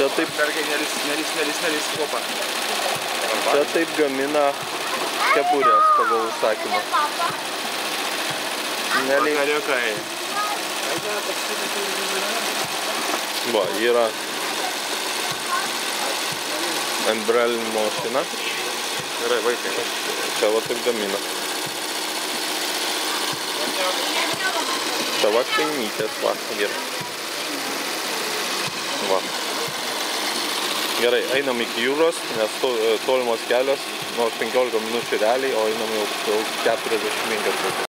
Čia taip... Mergai, neris, kopa. Čia taip gamina kepurės pagal užsakymą. Vakariukai. Va, yra embrelinimo mašina. Gerai, vaikai. Čia va taip gamina. Čia va kainytės, va, gerai. Va. Gerai, einam iki jūros, nes tolimos kelios, nors 15 minučių realiai, o einam jau 45 minučių.